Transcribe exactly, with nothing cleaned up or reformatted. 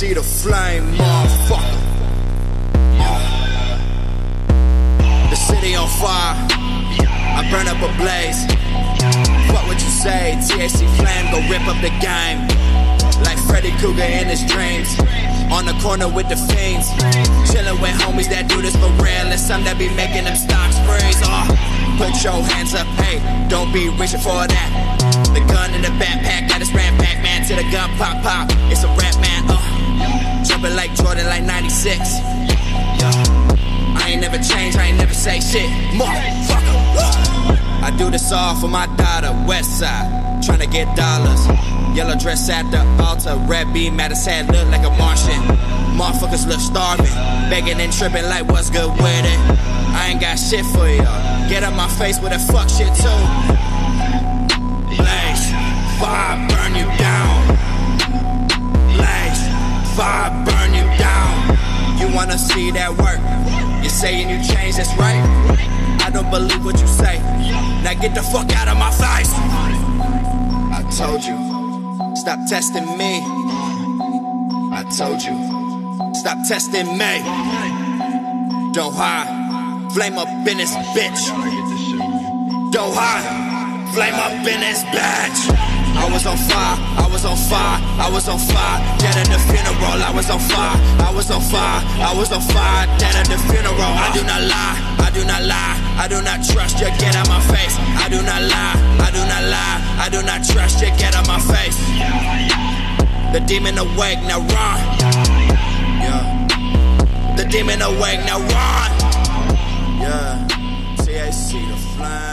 C the flame, motherfucker. The city on fire, I burn up a blaze. What would you say? T H C flame, go rip up the game. Like Freddy Krueger in his dreams. On the corner with the fiends, chillin' with homies that do this for real, and some that be making them stock sprays. Oh, put your hands up, hey, don't be reaching for that. The gun in the backpack, got us ran back, man, till the gun pop pop. It's a rap, man, uh, jumping like Jordan, like ninety-six. Yeah, I ain't never changed, I ain't never say shit, motherfucker. I do this all for my daughter, West Side, tryna get dollars. Yellow dress at the altar, red beam at his head, look like a Martian. Motherfuckers look starving, begging and tripping like what's good with it. I ain't got shit for y'all, get up my face with that fuck shit too. Blaze, fire burn you down. Blaze, fire burn you down. You wanna see that work, you saying you changed, that's right. I don't believe what you say, now get the fuck out of my face. I told you, stop testing me. I told you, stop testing me. Don't hide, flame up in this bitch. Don't hide, flame up in this bitch. I was on fire, I was on fire, I was on fire. Dead at the funeral, I was on fire, I was on fire, I was on fire. Dead at the funeral, I do not lie, I do not lie, I do not trust you, get out my face. I do not lie, I do not lie, I do not trust you, get out my face. The demon awake, now run. Yeah. The demon awake, now run. Yeah. T H C the flame.